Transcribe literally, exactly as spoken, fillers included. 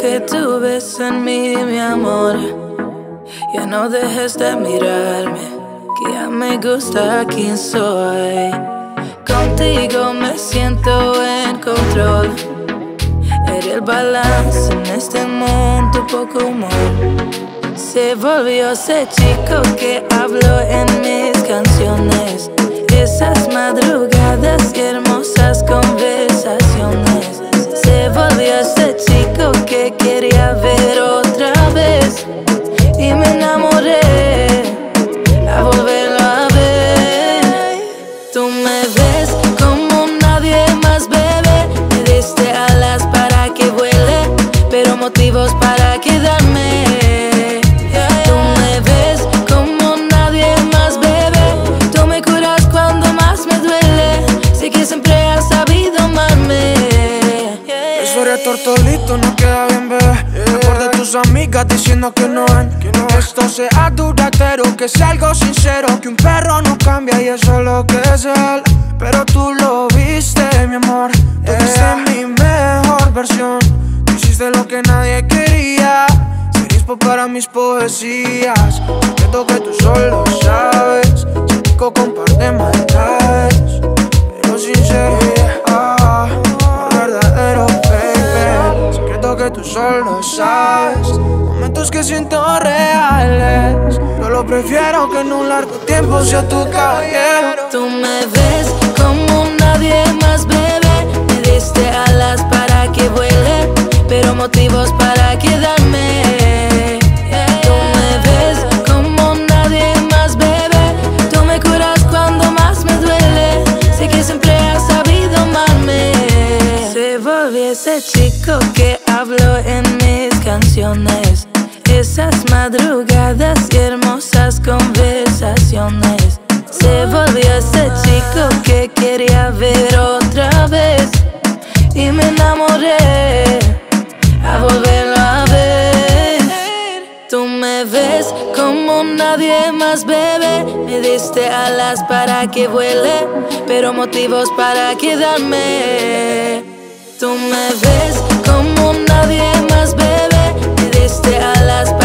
que tú ves en mí, mi amor. Ya no dejes de mirarme, que ya me gusta quién soy. Contigo me siento en control. Eres el balance en este mundo, poco humor. Se volvió ese chico que habló en mis canciones. Esas madrugadas y hermosas conversaciones. Se volvió ese chico que quería ver otra vez. Y me enamoré a volverlo a ver. Tú me ves como nadie más, bebé. Me diste alas para que vuele, pero motivos para quedarme. Tú me ves como nadie más, bebé. Tú me curas cuando más me duele. Sé que siempre has sabido amarme. Eso eres tortolito, no queda bien, bebé. Mejor de tus amigas diciendo que no ven que no. Esto sea duradero, que sea algo sincero. Que un perro no cambia y eso es lo que es él. Pero tú lo viste, mi amor. Tú viste mi mejor versión. Tú hiciste lo que nadie quería. Serispo para mis poesías. Siento que tú solo sabes. Chico con par de maldades, pero sincero, ah, verdadero, baby. Secreto que tú solo sabes. Momentos que siento reales. Yo lo prefiero que en un largo tiempo sea tu caballero. Tú me ves como nadie más, bebé. Me diste alas para que vuele, pero motivos para quedarme. Tú me ves como nadie más, bebé. Tú me curas cuando más me duele. Sé que siempre has sabido amarme. Se volvió ese chico que habló en mis canciones. Esas madrugadas y hermosas conversaciones. Se volvió ese chico que quería ver otra vez. Y me enamoré a volverlo a ver. Tú me ves como nadie más, bebé. Me diste alas para que vuele, pero motivos para quedarme. Tú me ves como nadie más, bebé. Me diste alas para